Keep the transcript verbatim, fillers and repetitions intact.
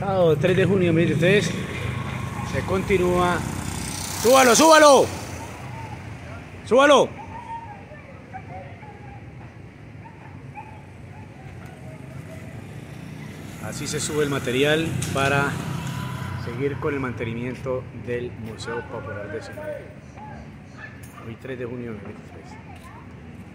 Sábado tres de junio de dos mil veintitrés se continúa. ¡Súbalo, súbalo! ¡Súbalo! Así se sube el material para seguir con el mantenimiento del Museo Popular de Somalia. Hoy tres de junio de dos mil veintitrés.